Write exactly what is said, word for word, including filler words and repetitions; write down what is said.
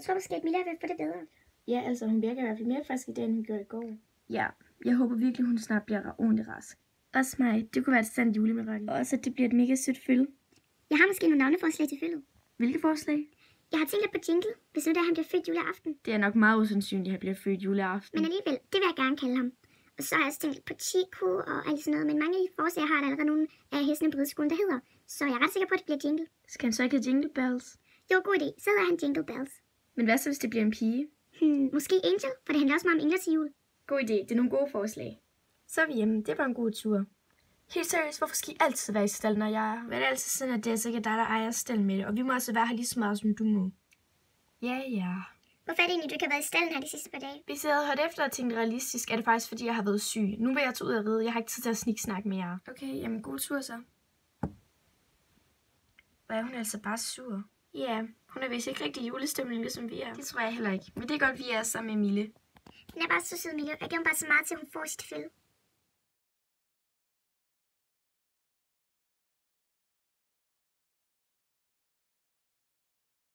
Jeg tror måske, at Milla vil få det bedre. Ja, altså hun virker i hvert fald mere frisk i dag, end hun gjorde i går. Ja, jeg håber virkelig, hun snart bliver ordentligt rask. Også mig. Det kunne være et sandt julemirakel. Og også, at det bliver et mega sødt følge. Jeg har måske nogle navneforslag til følget. Hvilke forslag? Jeg har tænkt lidt på Jingle, hvis nu der han bliver født juleaften. Det er nok meget usandsynligt, at han bliver født juleaften. Men alligevel, det vil jeg gerne kalde ham. Og så har jeg også tænkt lidt på Chico og alt sådan noget. Men mange af de forslag har der allerede nogle af hestene på rideskolen, der hedder. Så jeg er ret sikker på, at det bliver Jingle. Skal han så ikke have Jingle Bells? Det var en god idé. Så hedder han Jingle Bells. Men hvad så, hvis det bliver en pige? Hmm, måske Angel, for det handler også meget om engler til jul. God idé. Det er nogle gode forslag. Så er vi hjemme. Det var en god tur. Helt seriøst, hvorfor skal I altid være i stallen, når jeg er? Men det er altid sådan, at det er sikkert dig, der ejer stallen med det. Og vi må altså være her lige så meget, som du må. Ja, ja. Hvorfor er det egentlig, du ikke har været i stallen her de sidste par dage? Hvis jeg havde hørt efter og tænkt realistisk, er det faktisk, fordi jeg har været syg. Nu vil jeg tage ud og ride. Jeg har ikke tid til at sniksnakke med jer. Okay, jamen god tur så. Hvor er hun altså bare sur? Ja, hun er vist ikke rigtig julestemning, ligesom vi er. Det tror jeg heller ikke. Men det er godt, vi er sammen med Mille. Den er bare så sød, Mille. Jeg giver ham bare så meget til, at hun får sit følge.